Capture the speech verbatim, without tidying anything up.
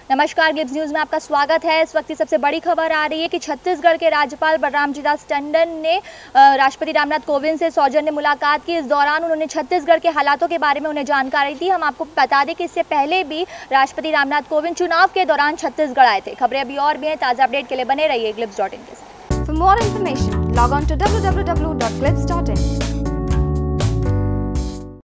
नमस्कार, ग्लिब्स न्यूज़ में आपका स्वागत है। इस वक्त की सबसे बड़ी खबर आ रही है कि छत्तीसगढ़ के राज्यपाल बलराम जी दास टंडन ने राष्ट्रपति रामनाथ कोविंद से सौजन्य मुलाकात की। इस दौरान उन्होंने छत्तीसगढ़ के हालातों के बारे में उन्हें जानकारी दी। हम आपको बता दें कि इससे पहले भी राष्ट्रपति रामनाथ कोविंद चुनाव के दौरान छत्तीसगढ़ आए थे। खबरें अभी और भी हैं, ताज़ा अपडेट के लिए बने रहिए ग्लिब्स डॉट इन के साथ। For more information, log on to w w w dot clips dot in.